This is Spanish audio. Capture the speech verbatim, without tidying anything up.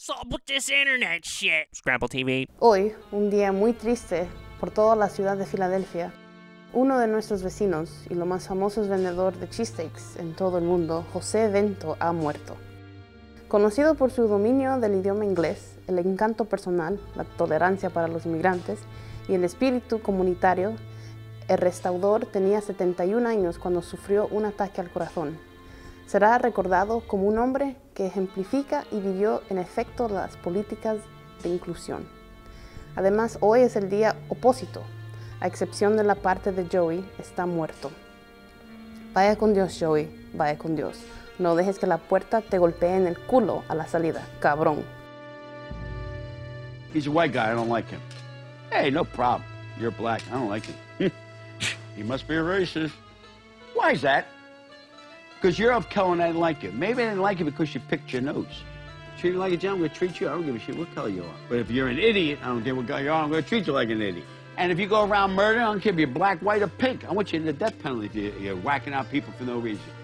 Stop with this internet shit. Scramble T V. Hoy, un día muy triste por toda la ciudad de Filadelfia, uno de nuestros vecinos y lo más famoso vendedor de cheesesteaks en todo el mundo, José Vento, ha muerto. Conocido por su dominio del idioma inglés, el encanto personal, la tolerancia para los inmigrantes y el espíritu comunitario, el restaurador tenía setenta y un años cuando sufrió un ataque al corazón. Será recordado como un hombre que ejemplifica y vivió en efecto las políticas de inclusión. Además, hoy es el día opósito, a excepción de la parte de Joey, está muerto. Vaya con Dios, Joey, vaya con Dios. No dejes que la puerta te golpee en el culo a la salida, cabrón. He's a white guy, I don't like him. Hey, no problem. You're black, I don't like him. He must be a racist. Why is that? Because you're of color and I didn't like you. Maybe I didn't like you because you picked your nose. Treat you like a gentleman, I'm going to treat you. I don't give a shit what color you are. But if you're an idiot, I don't care what color you are, I'm going to treat you like an idiot. And if you go around murdering, I don't care if you're black, white, or pink. I want you in the death penalty if you're whacking out people for no reason.